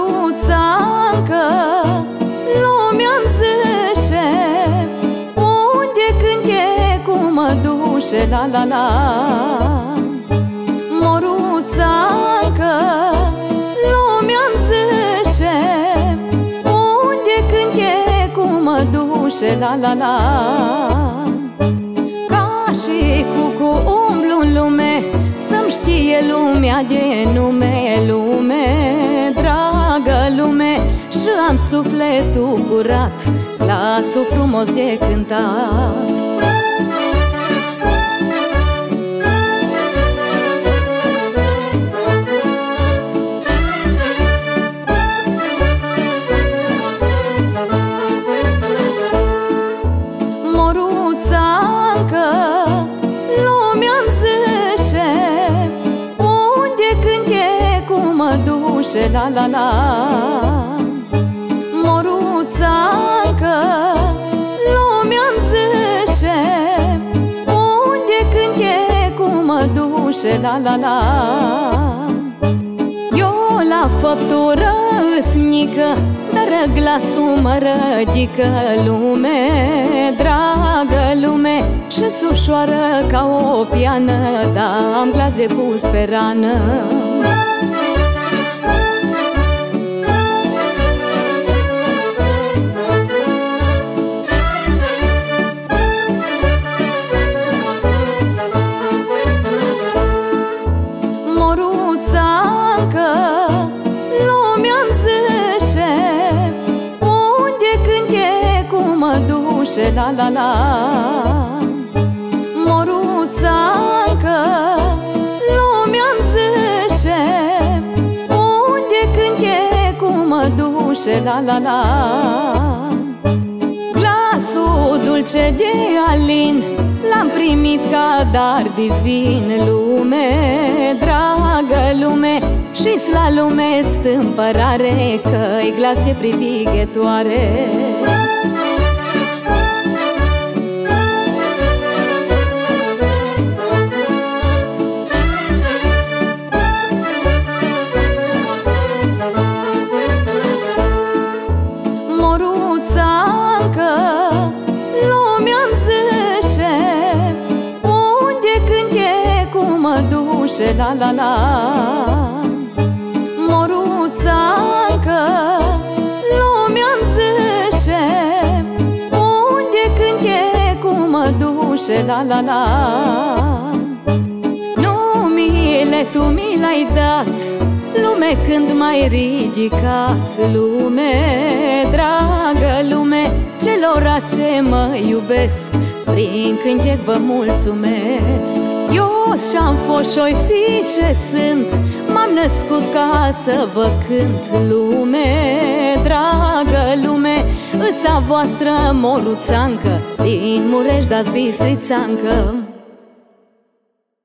Moruțancă, lumea-mi zice, unde cânte cu mădușe, la la la. Moruțancă, lumea-mi zice, unde cânte cu mădușe, la la la. Ca și cu umblu în lume, să-mi știe lumea de nume, lume, dragă lume, și am sufletul curat, glasul frumos de cântat. Moruțancă, lumea-mi zice, unde cânte cu mădușe, la la la. Moruțancă, lumea-mi zice, unde cânte cu mădușe, la la la. Eu la făptură îsnică, dar glasul mă rădică, lume, dragă lume, și-s ușoară ca o piană, dar am glas de pus pe rană. Moruțancă, lumea-mi zice, unde cânte cu mădușe, la la la. Moruțancă, lumea-mi zice, unde cânte cu mădușe, la la la. Glasul dulce de alin l-am primit ca dar divin, lume, dragă lume, și-s la lume stâmpărare, că-i glas de privighetoare. Moruțancă, lumea-mi zice, unde cânte cu mădușe, la la la. Moruțancă, lumea-mi zice, unde cânte cu mădușe, la la la. Numele tu mi l-ai dat, lume, când m-ai ridicat, lume, dragă lume, celora ce mă iubesc, prin cântec vă mulțumesc. Eu și-am fost și-oi fi ce sunt, m-am născut ca să vă cânt, lume, dragă lume, îsa voastră Moruțancă, din Mureș, dați Bistrițancă.